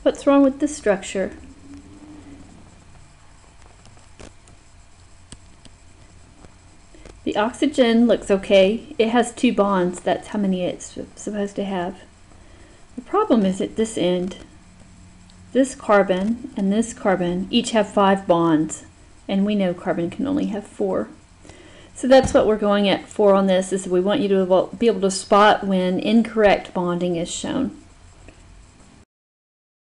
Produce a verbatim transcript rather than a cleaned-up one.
What's wrong with this structure? The oxygen looks okay. It has two bonds. That's how many it's supposed to have. The problem is at this end. This carbon and this carbon each have five bonds, and we know carbon can only have four. So that's what we're going at for on this, is we want you to be able to spot when incorrect bonding is shown.